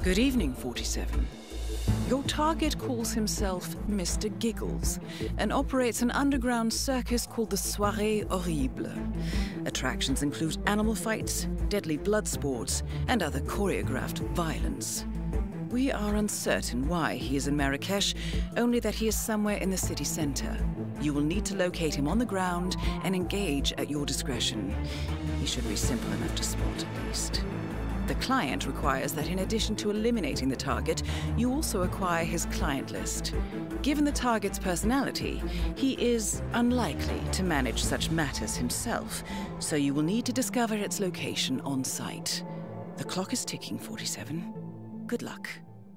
Good evening, 47. Your target calls himself Mr. Giggles and operates an underground circus called the Soirée Horrible. Attractions include animal fights, deadly blood sports, and other choreographed violence. We are uncertain why he is in Marrakesh, only that he is somewhere in the city center. You will need to locate him on the ground and engage at your discretion. He should be simple enough to spot at least. The client requires that in addition to eliminating the target, you also acquire his client list. Given the target's personality, he is unlikely to manage such matters himself, so you will need to discover its location on site. The clock is ticking, 47. Good luck.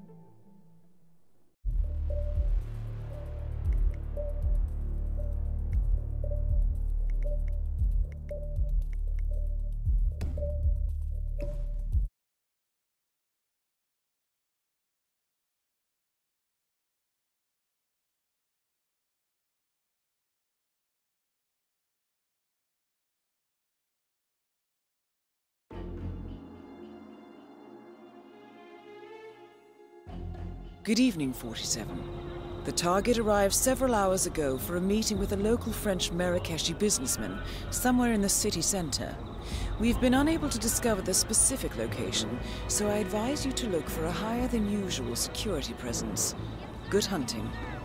Good evening, 47. The target arrived several hours ago for a meeting with a local French Marrakeshi businessman somewhere in the city center. We've been unable to discover the specific location, so I advise you to look for a higher than usual security presence. Good hunting.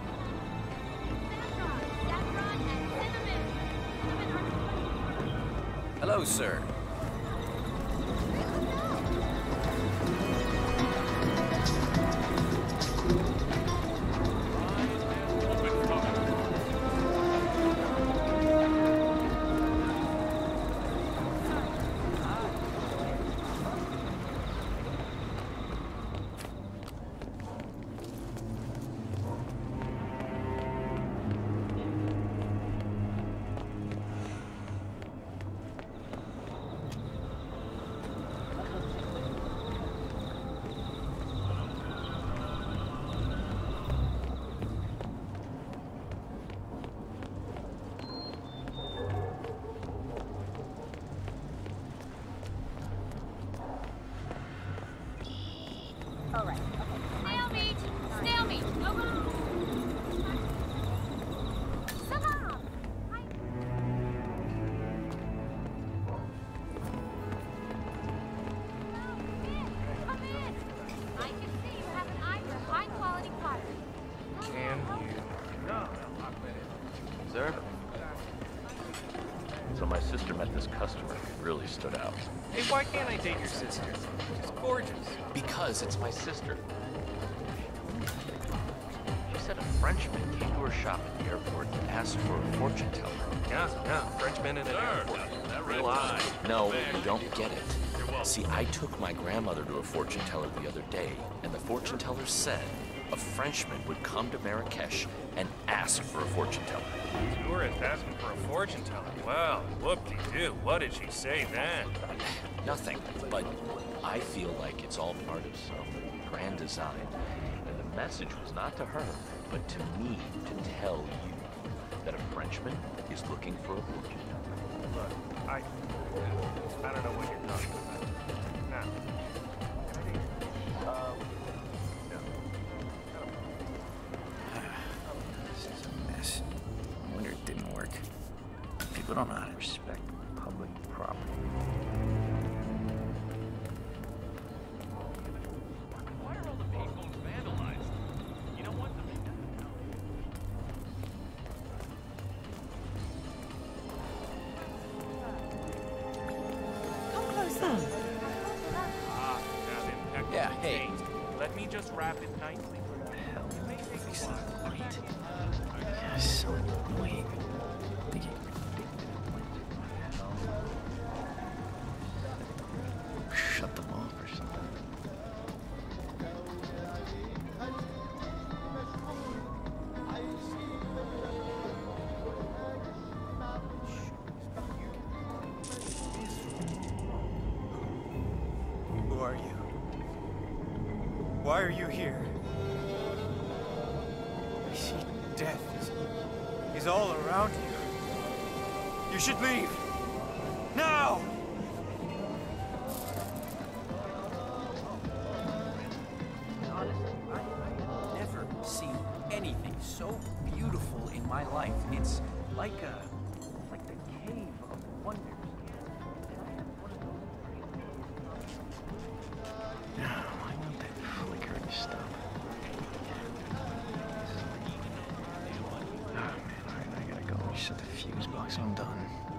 Hello, sir. All right. Okay. Stalemate! Go, go! Salam! Come in! I can see you have an eye for high-quality pottery. Can you? No. Sir? So my sister met this customer who really stood out. Hey, why can't I date your sister? She's gorgeous. Because it's my sister. She said a Frenchman came to her shop at the airport and asked for a fortune teller. Yeah, Frenchman in an airport. Real eye. No, you don't get it. See, I took my grandmother to a fortune teller the other day, and the fortune teller said a Frenchman would come to Marrakesh and ask for a fortune teller. Tourist asking for a fortune teller. Well, whoop-de-doo. What did she say then? Nothing, but I feel like it's all part of some grand design. And the message was not to her, but to me to tell you that a Frenchman is looking for a fortune teller. Look, I don't know what you're talking about. Now, This is a mess. No wonder it didn't work. People don't know how to respect public property. Why are all the payphones vandalized? You know what? Come closer. yeah, hey. Let me just wrap it nicely. Hell, It may take a this is while. late. Yeah, so late. Thinking. Shut them off or something. Who are you? Why are you here? I see death is all around you. You should leave. Now! so beautiful in my life. It's like the cave of wonders. No, I want that flicker to stop. Oh man, alright, I gotta go. Shut the fuse box, I'm done.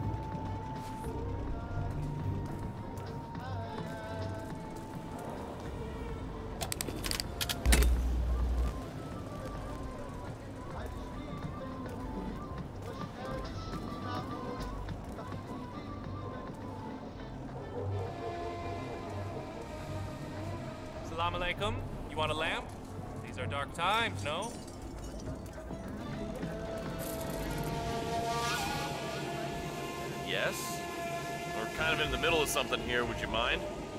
Assalamu alaikum. You want a lamp? These are dark times, no? Yes? We're kind of in the middle of something here, would you mind?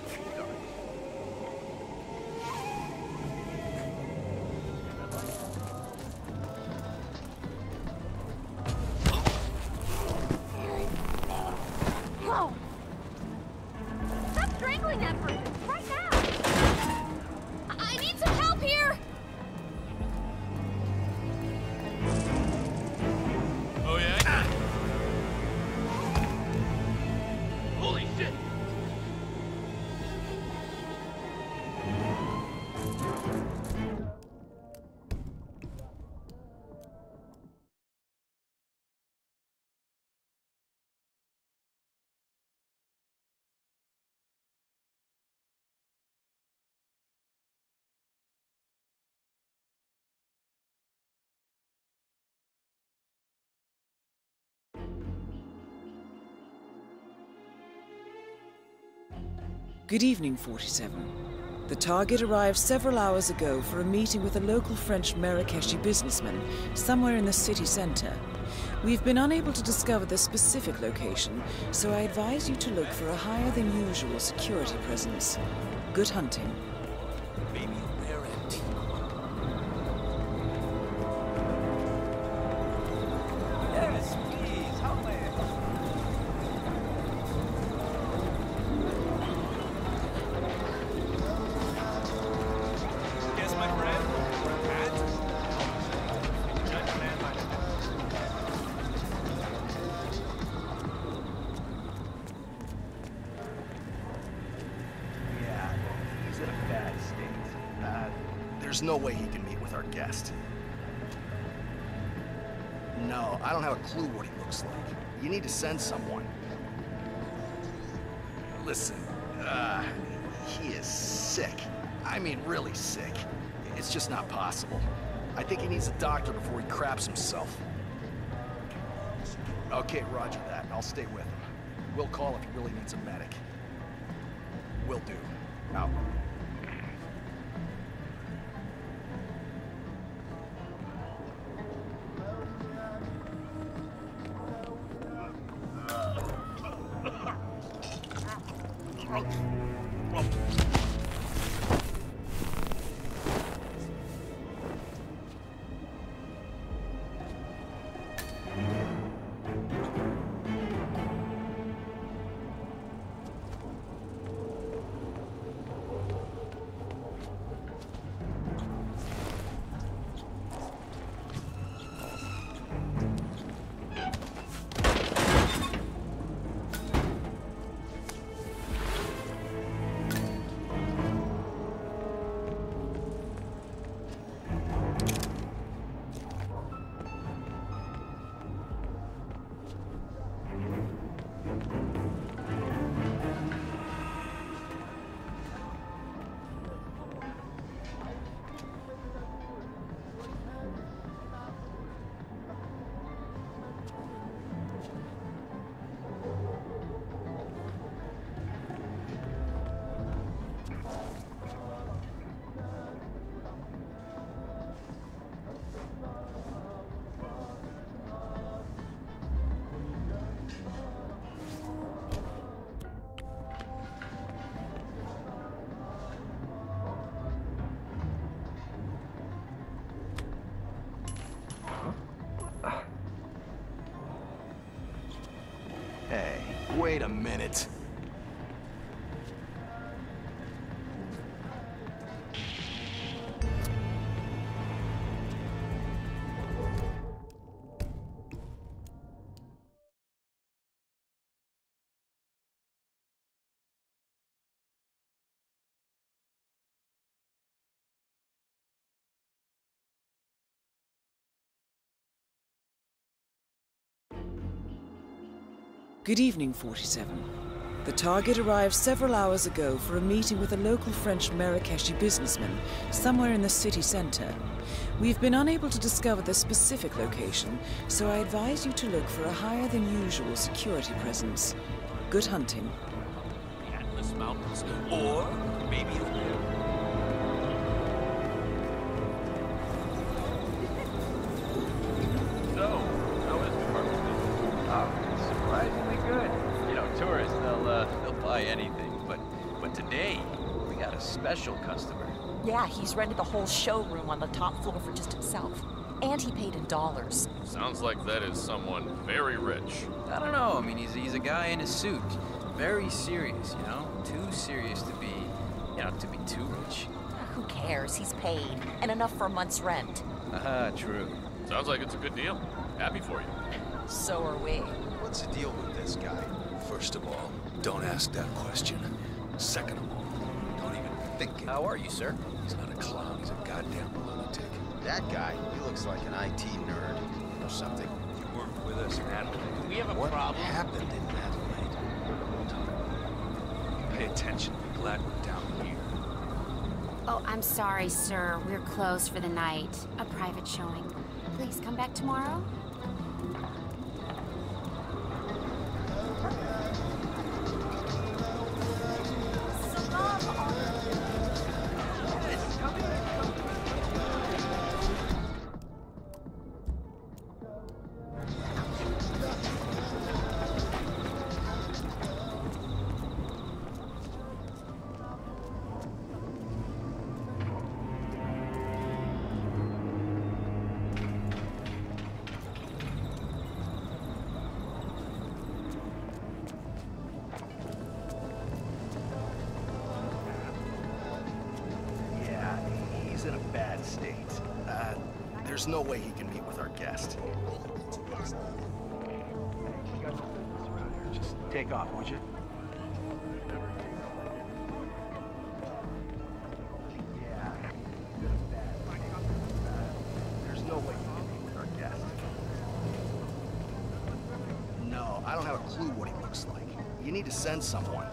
Whoa! Stop strangling that person right now! I need some help here! Oh yeah? Holy shit! Good evening, 47. The target arrived several hours ago for a meeting with a local French Marrakeshi businessman somewhere in the city center. We've been unable to discover the specific location, so I advise you to look for a higher than usual security presence. Good hunting. Maybe a rare antique. Yes, please. How may I? Yes, my friend. And? Judge man by the Yeah, he's in a bad state. There's no way he can meet with our guest. No, I don't have a clue what he looks like. You need to send someone. Listen, he is sick. I mean, really sick. It's just not possible. I think he needs a doctor before he craps himself. Okay, roger that. I'll stay with him. We'll call if he really needs a medic. Will do. Out. Hey, wait a minute. Good evening, 47. The target arrived several hours ago for a meeting with a local French Marrakeshi businessman somewhere in the city center. We've been unable to discover the specific location, so I advise you to look for a higher than usual security presence. Good hunting. The Atlas Mountains, or maybe So, how is department business? Oh, surprisingly good. You know, tourists, they'll buy anything, but today, we got a special customer. Yeah, he's rented the whole showroom on the top floor for just himself. And he paid in dollars. Sounds like that is someone very rich. I don't know, I mean, he's a guy in a suit. Very serious, you know? Too serious to be, to be too rich. Who cares? He's paid. And enough for a month's rent. True. Sounds like it's a good deal. Happy for you. So are we. What's the deal with this guy? First of all, don't ask that question. Second of all, don't even think it. How are you, sir? He's not a clown, he's a goddamn lunatic. That guy, he looks like an IT nerd or something. You worked with us in Adelaide. Do we have a problem? What happened in Adelaide? Don't talk about it. Pay attention. Be glad we're down here. Oh, I'm sorry, sir. We're closed for the night. A private showing. Please come back tomorrow. In a bad state. There's no way he can meet with our guest. Just take off, would you? Yeah, there's no way he can meet with our guest. No, I don't have a clue what he looks like. You need to send someone.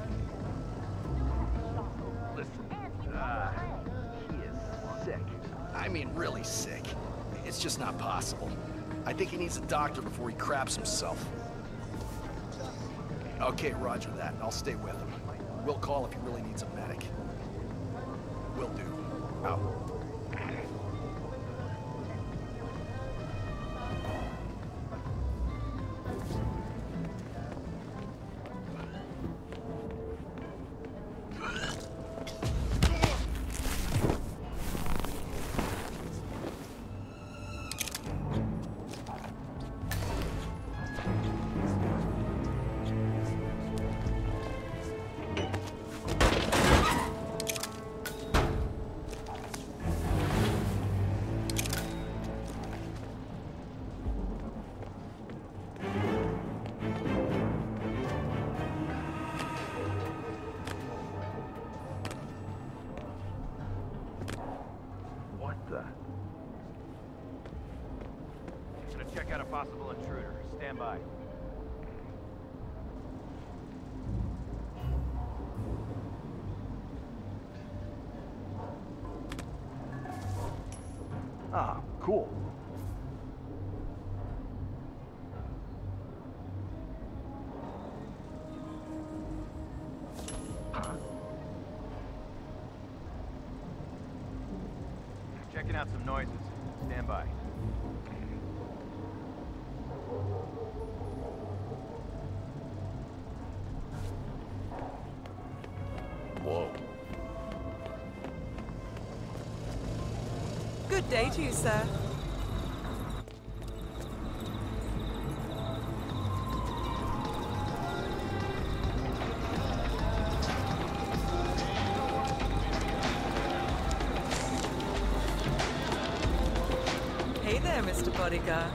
Sick. I mean, really sick. It's just not possible. I think he needs a doctor before he craps himself. Okay, roger that. I'll stay with him. We'll call if he really needs a medic. Will do. Out. Gonna check out a possible intruder. Stand by. Ah, cool. Checking out some noises. Stand by. Whoa. Good day to you, sir. Hey there, Mr. Bodyguard.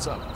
What's up?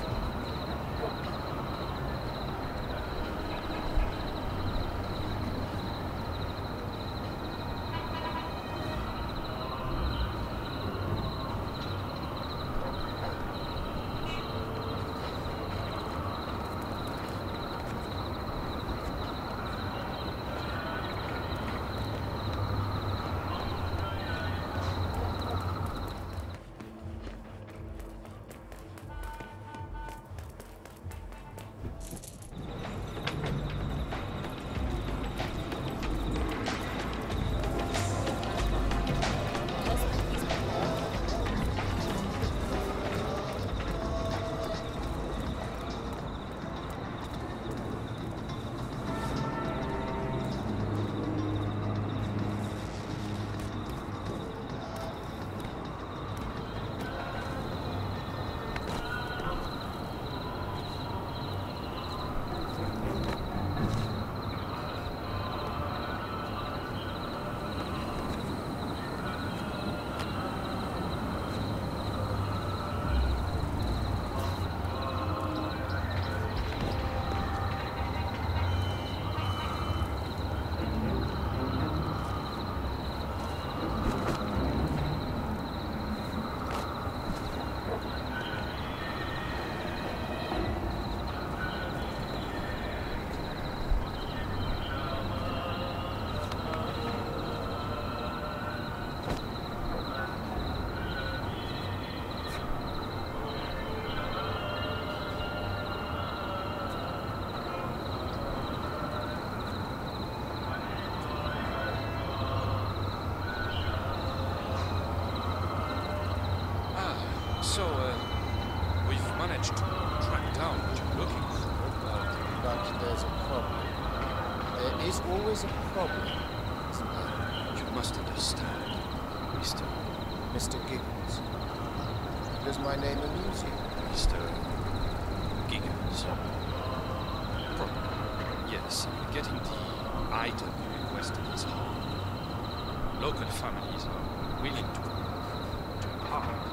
We've managed to track down what you're looking for, But there's a problem. There is always a problem, isn't there? You must understand, Mr. Giggles. Does my name amuse you? Mr. Giggles. Probably, yes. Getting the item you requested is hard. Local families are willing to part.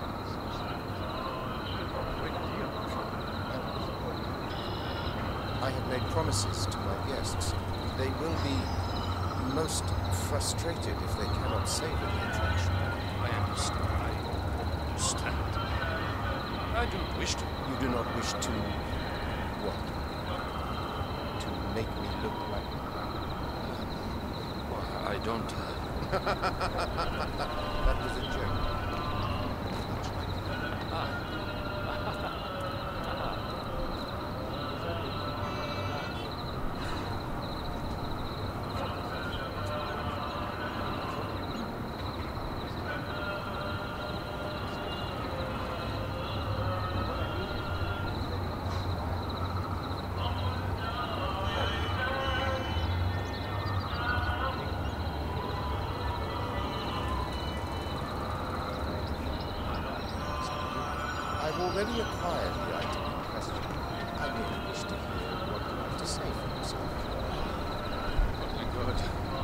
I have made promises to my guests. They will be most frustrated if they cannot savor the attraction. I understand. I don't wish to. You do not wish to... what? To make me look like... Well, I don't... That was a joke. I've already acquired the item in question. I really wish to hear what you have to say for yourself. Probably good.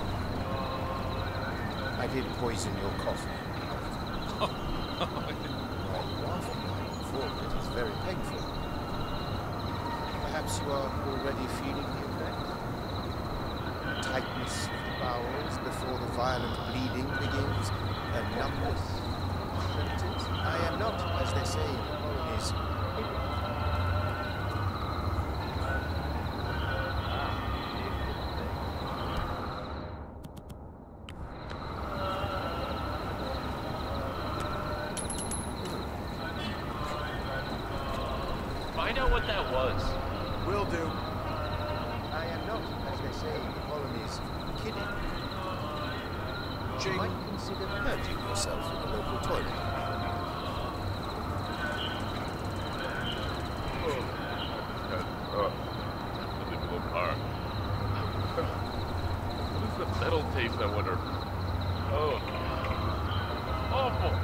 I did poison your coffee. Why you laugh at my fault? It is very painful. Perhaps you are already feeling the effect. Tightness of the bowels before the violent bleeding begins, and numbness. I am not, as they say in the colonies, Find out what that was. Will do. I am not, as they say in the colonies, kidding. You might consider purging yourself in the local toilet. What is the metal taste, I wonder? Oh, awful.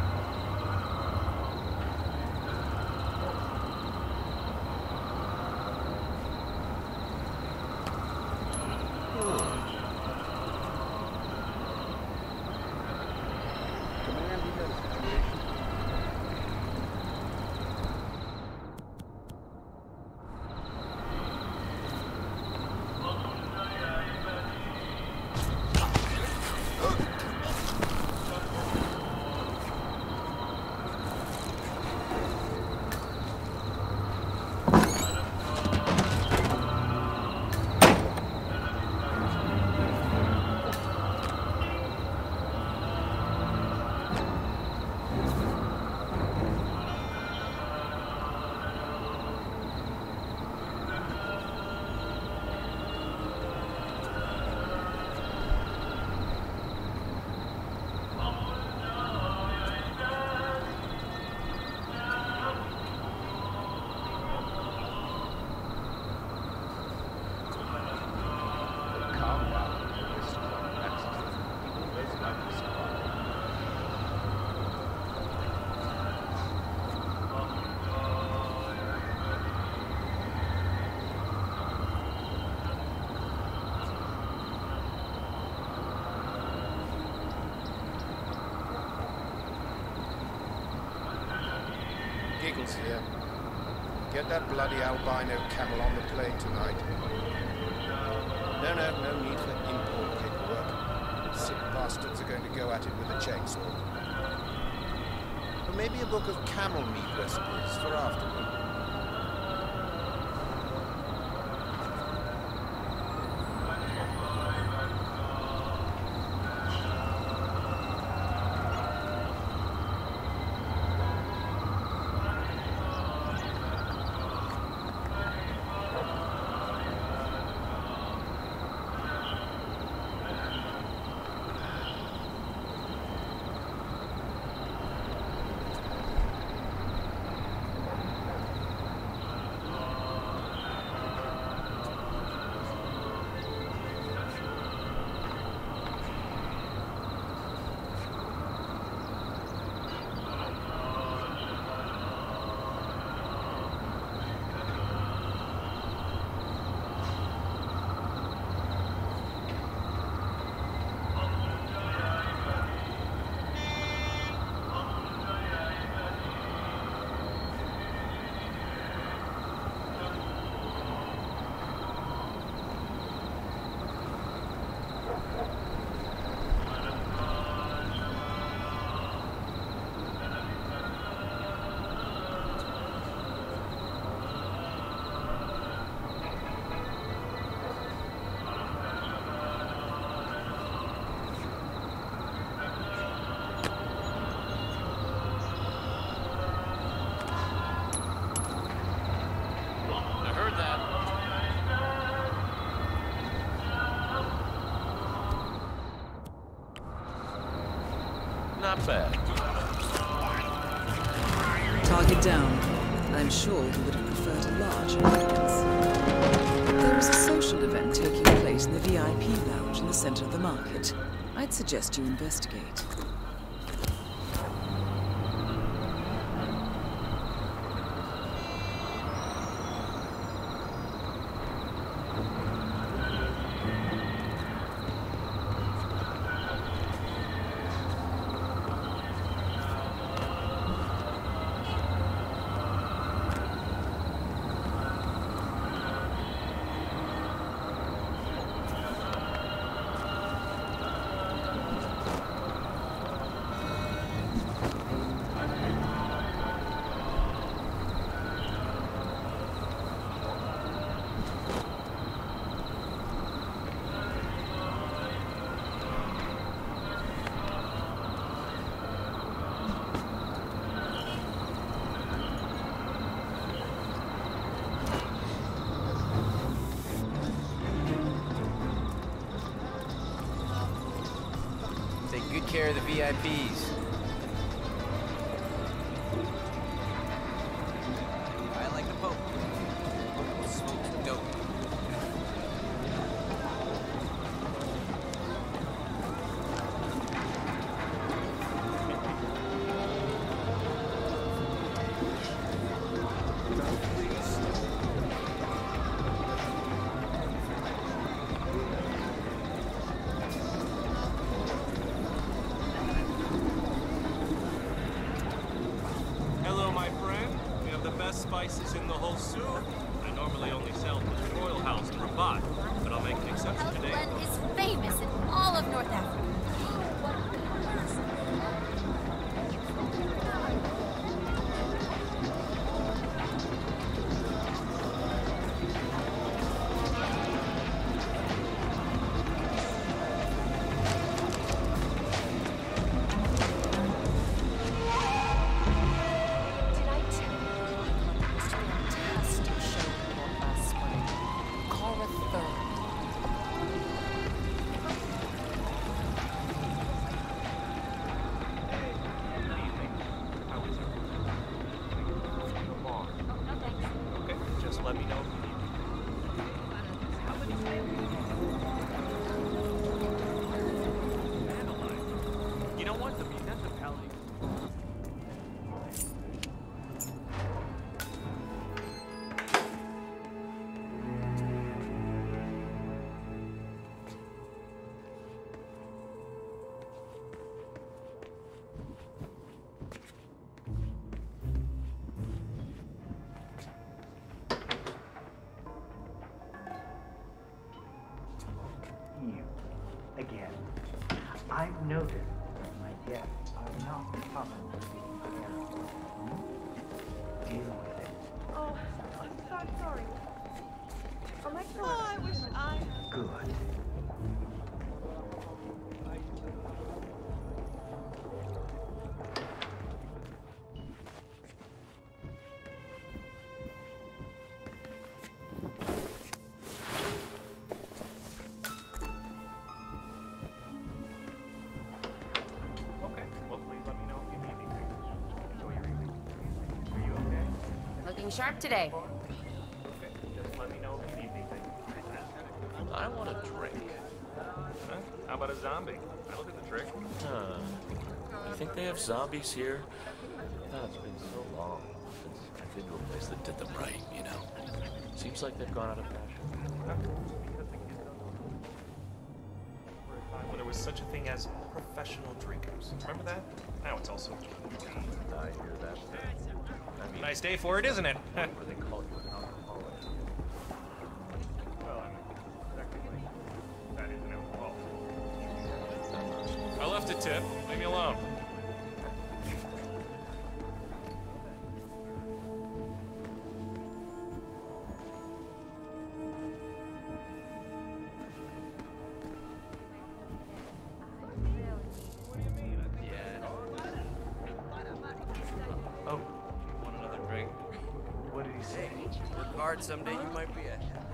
get that bloody albino camel on the plane tonight. No need for import paperwork. Sick bastards are going to go at it with a chainsaw. Or maybe a book of camel meat recipes for afterward. Not bad. Target down. I'm sure you would have preferred a large audience. There is a social event taking place in the VIP lounge in the center of the market. I'd suggest you investigate. Take good care of the VIPs. I like the Pope. Smokes dope. Spices in the whole soup. I normally only sell to the Royal House in Rabat, but I'll make an exception today. Blend is famous in all of North Africa. Did I tell you? It's fantastic. again. I've noticed that my guests are not common to be together. Deal with it. Oh, I'm so sorry. Oh my God. Oh, I wish I... Good. Looking sharp today. Just let me know if you need anything. I want a drink. Huh? How about a zombie? That'll do the trick. I think they have zombies here. Oh, it's been so long since I've been to a place that did them right, you know? Seems like they've gone out of fashion. When there was such a thing as professional drinkers. Remember that? Now it's also... I hear that. I mean, nice day for it, isn't it? What do they call you, an alcoholic? Well, I mean, technically, that is an alcohol. I left a tip. Leave me alone. Someday you might be a...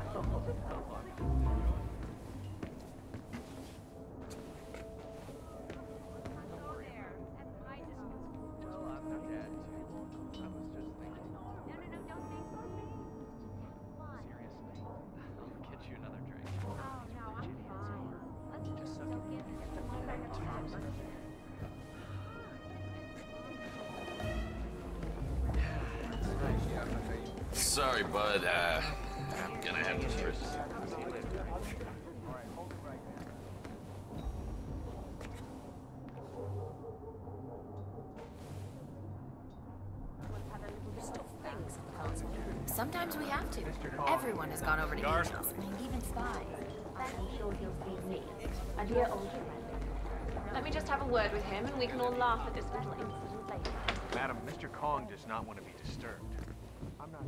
Sorry, bud. I'm gonna have to first. Sometimes we have to. Everyone has gone over to his house, even spies. I'm sure he'll see me, a dear old friend. Let me just have a word with him, and we can all laugh at this little incident later. Madam, Mr. Kong does not want to be disturbed. I'm not...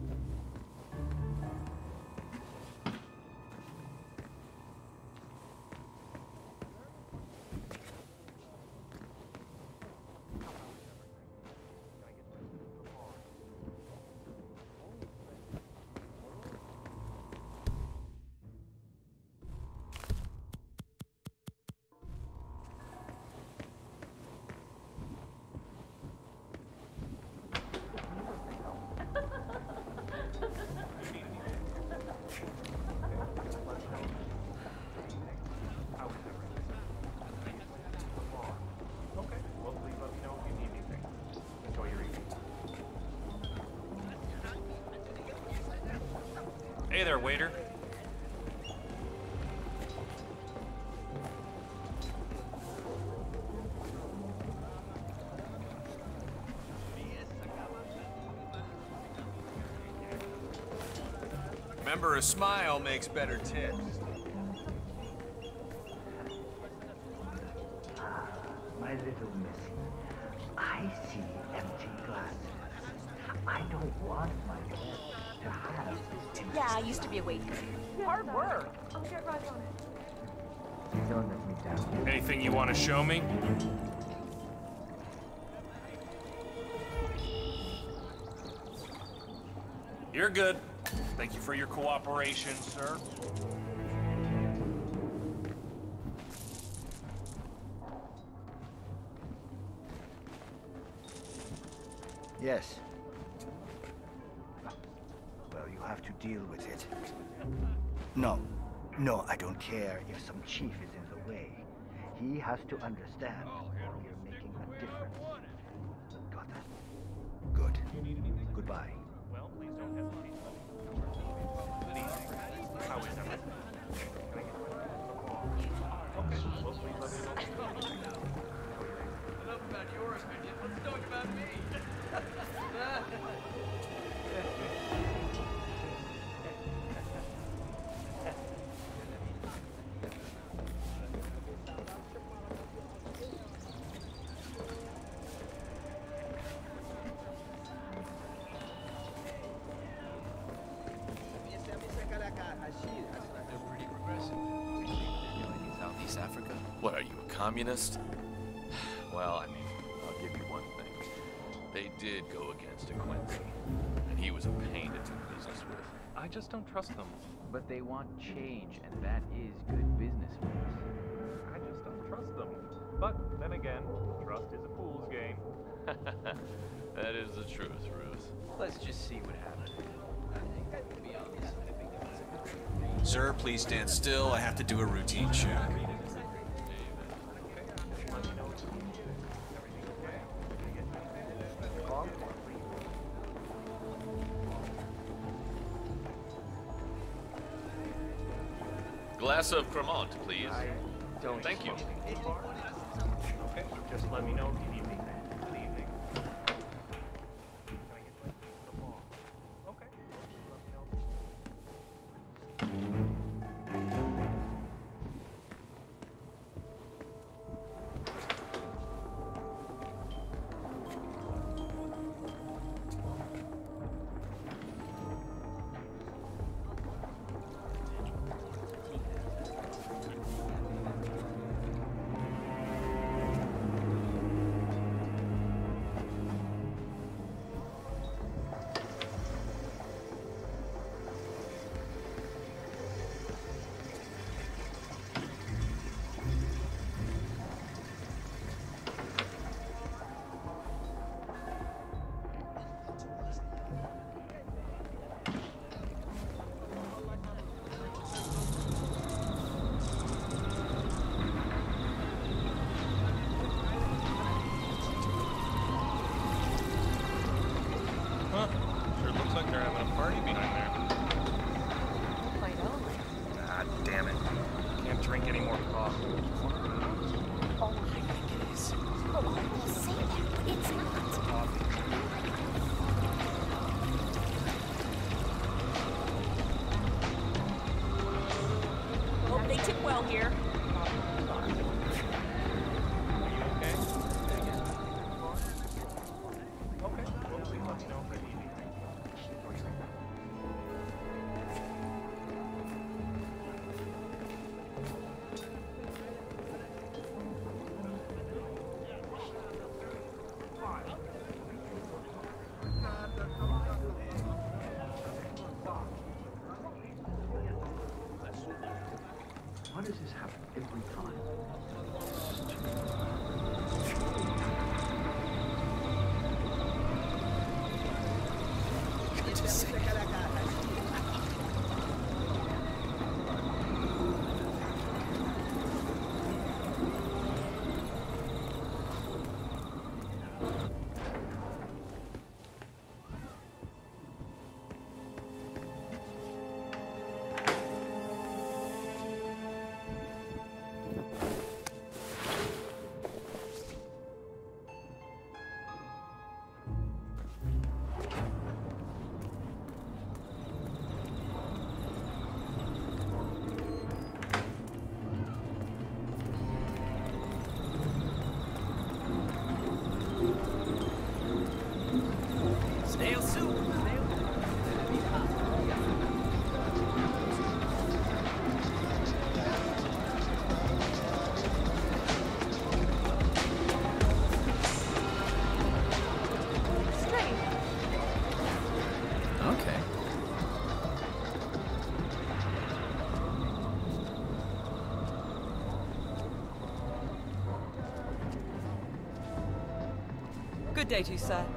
Hey there, waiter. Remember, a smile makes better tips. My little missy, I see empty glasses. I don't want my guests to have this. Yeah, I used to be a waitress. Hard work. I'll get right on it. Don't let me down. Anything you want to show me? You're good. Thank you for your cooperation, sir. Yes. Well, you have to deal with it. No, I don't care if some chief is in the way. He has to understand you're making a difference. Got that? Good. Goodbye. Well, please don't hesitate. Good evening. How is everything? Okay, well, please let me know. Enough about your opinion. Let's talk about me. What, are you a communist? Well, I mean, I'll give you one thing. They did go against DeQuincy, and he was a pain to do business with. I just don't trust them. But they want change, and that is good business for us. I just don't trust them. But then again, trust is a fool's game. That is the truth, Ruth. Let's just see what happens. Sir, please stand still. I have to do a routine check. Glass of Cremant, please. Thank you. Okay, just let me know if you need me. Good evening. Sure looks like they're having a party behind there. Quite all. God damn it. Can't drink any more coffee. Oh, I think it is. Oh, I will say that. It's not. Coffee. Well, they tip well here. Why does this happen every time? Snail soup. Okay. Good day to you, sir.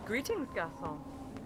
Greetings, garçon.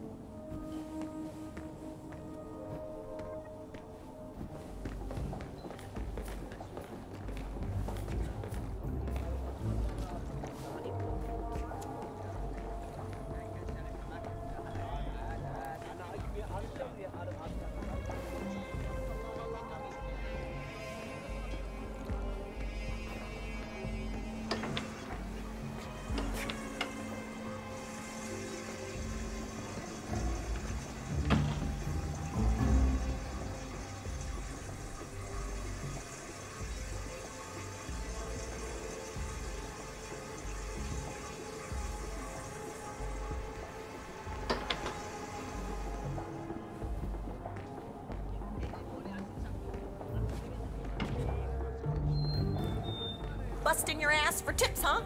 Busting your ass for tips, huh?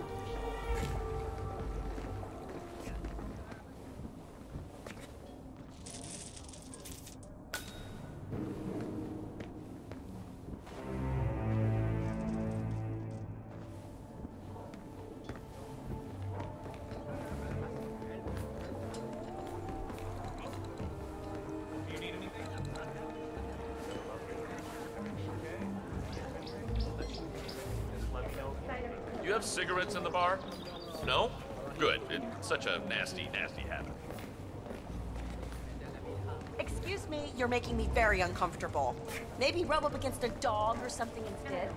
You have cigarettes in the bar? No? Good. It's such a nasty, nasty habit. Excuse me, you're making me very uncomfortable. Maybe rub up against a dog or something instead.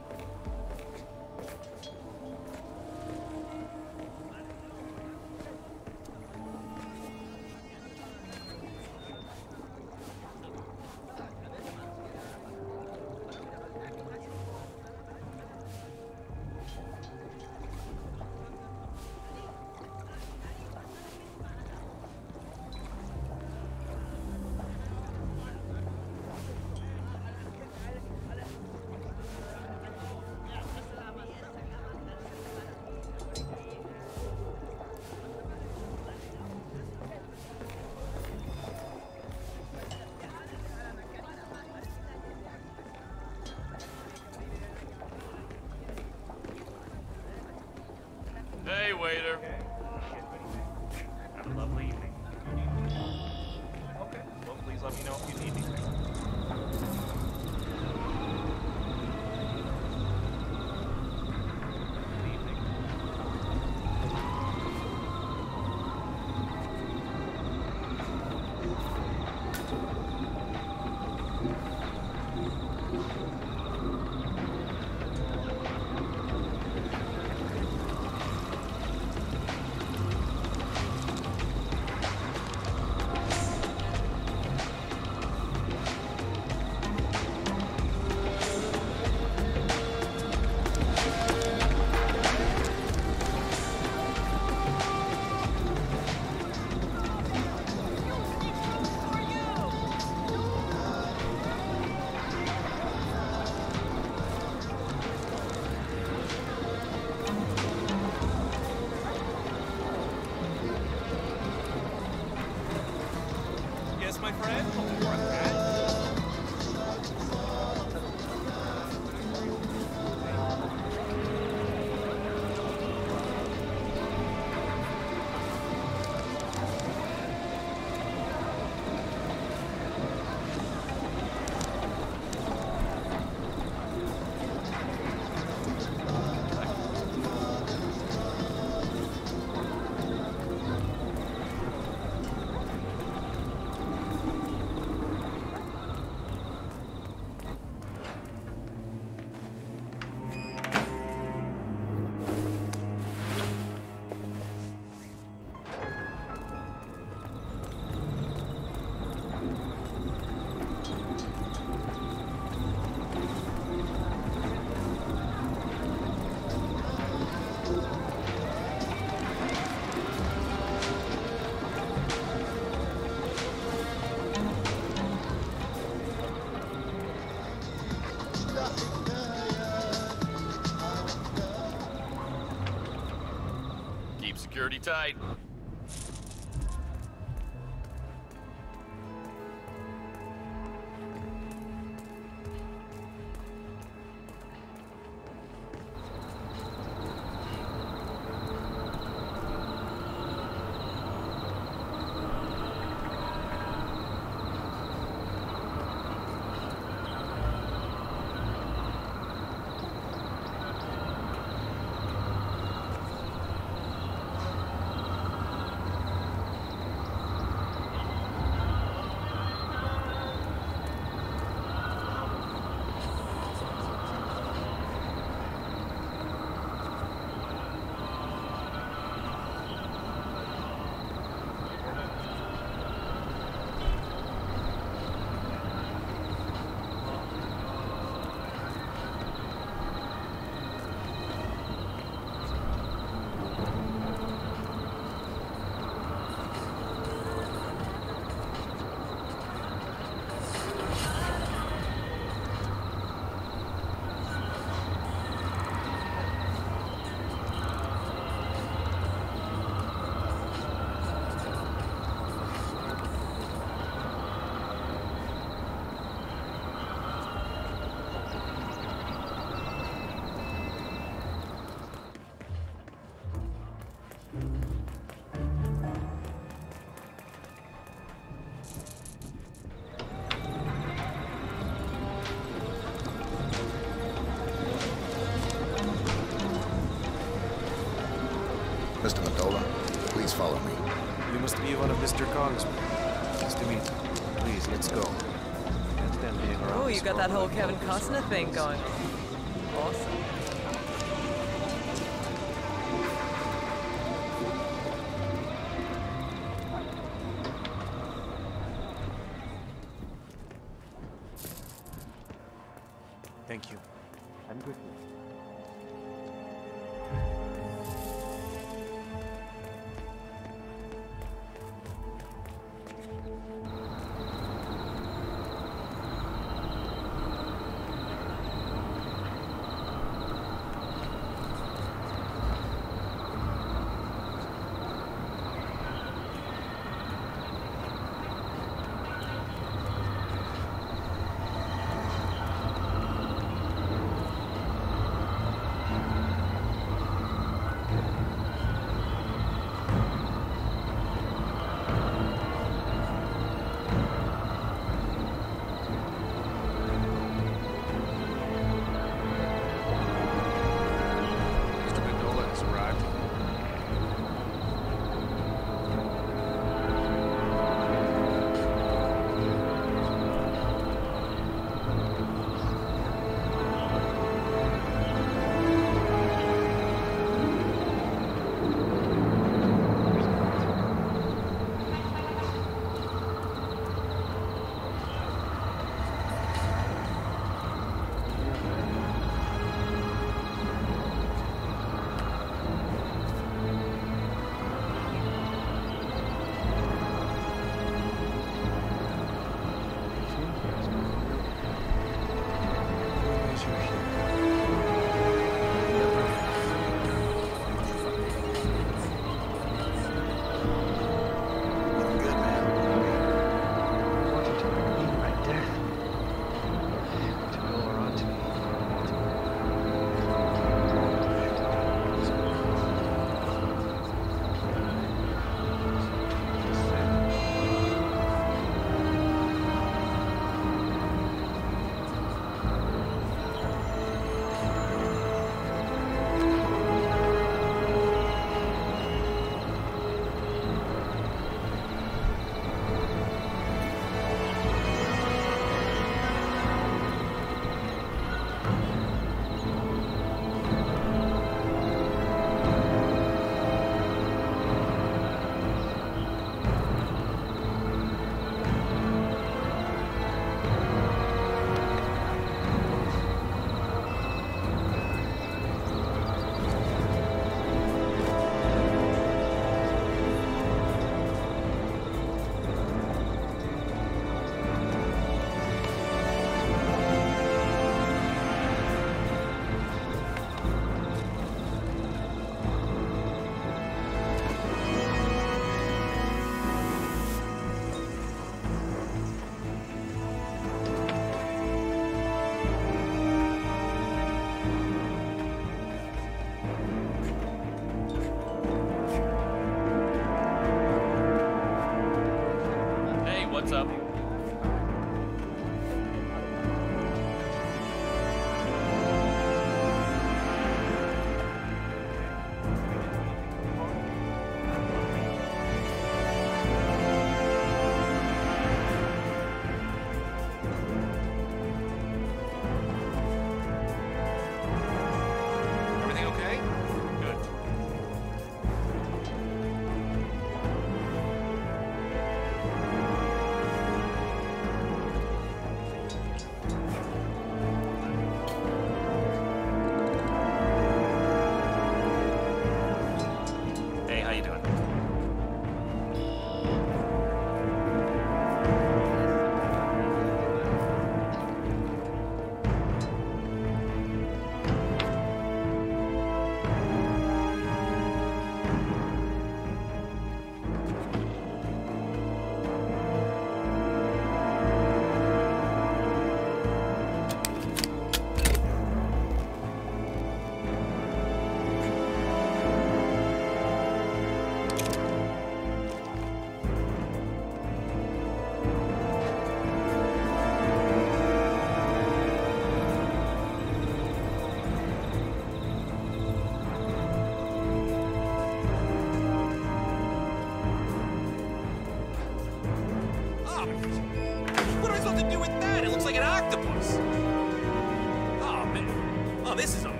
Hey, waiter. Have a lovely evening. Okay, well, please let me know if you need anything. Yes, my friend? Keep security tight. Mr. Mandola, please follow me. You must be one of Mr. Kong's men. Nice to meet you. Please, let's go. Can't stand being around. Oh, you got that whole Kevin Costner thing going. Awesome. Thank you. I'm good.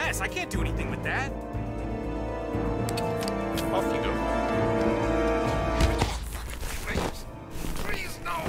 mess. I can't do anything with that. Off you go. Please, no.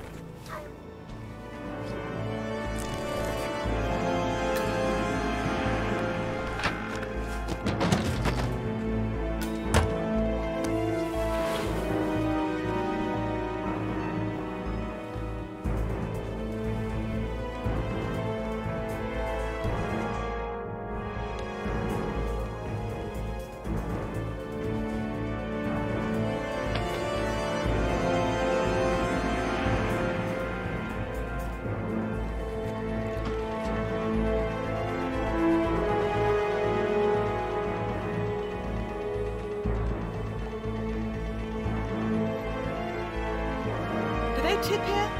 Do they tip here?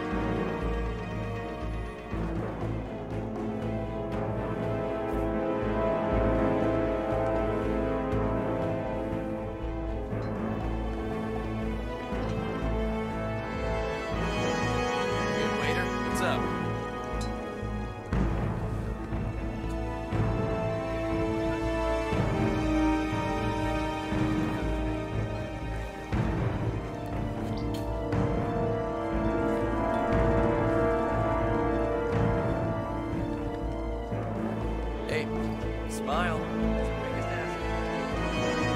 Hey, waiter, what's up? Hey, smile. Biggest ass.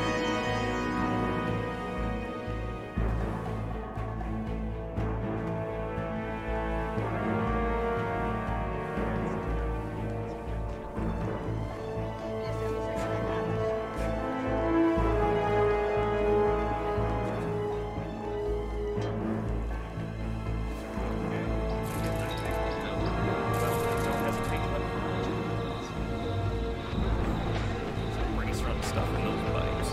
Bring us around the stuff in those pipes.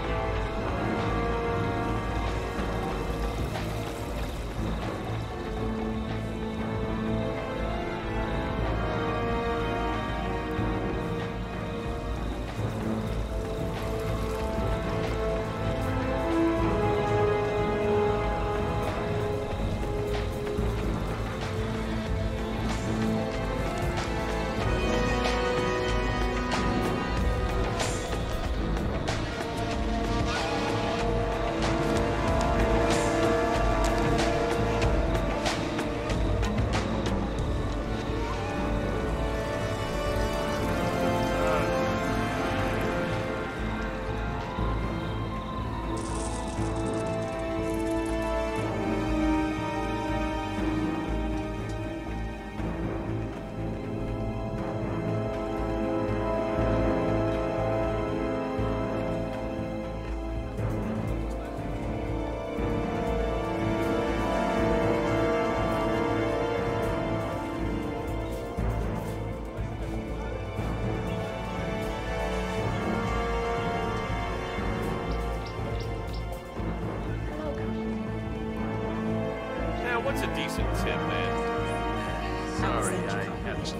Now, what's a decent tip, man? Sorry, I haven't.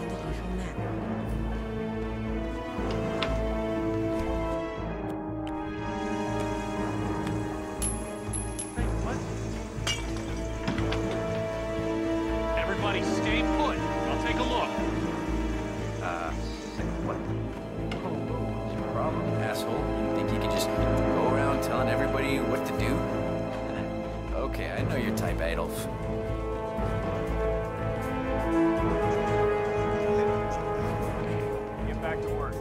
Everybody stay put. I'll take a look. What? What's your problem, asshole? You think you can just go around telling everybody what to do? Okay, I know your type, Adolf. Get back to work.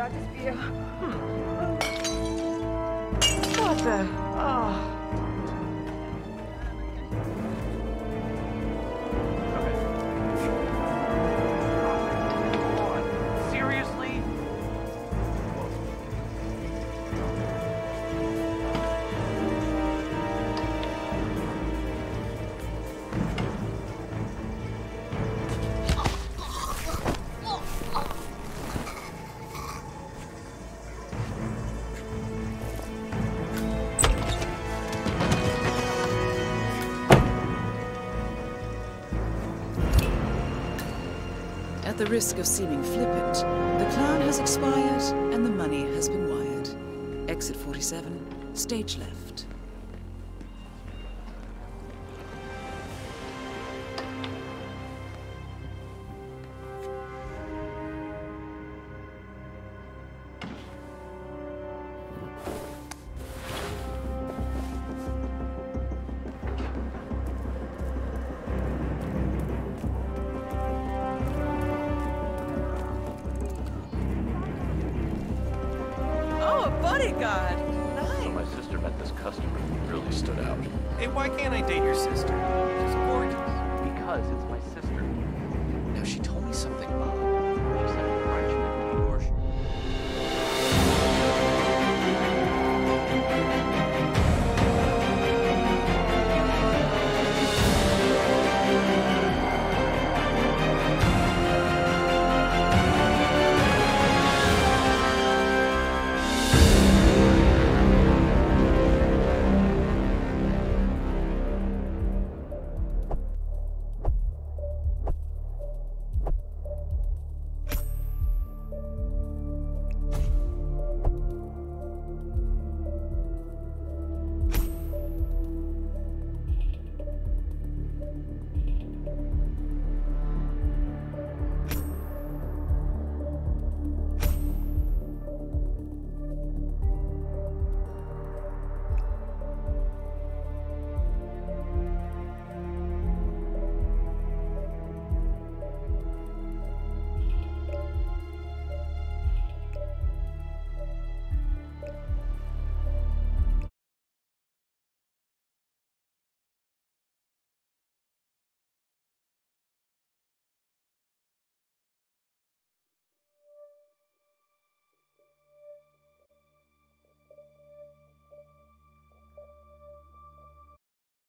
starkes Bier. What the? Oh. Seriously? At the risk of seeming flippant, the clown has expired and the money has been wired. Exit 47, stage left. Bodyguard! So my sister met this customer who really stood out. Hey, why can't I date your sister? She's gorgeous. Because it's my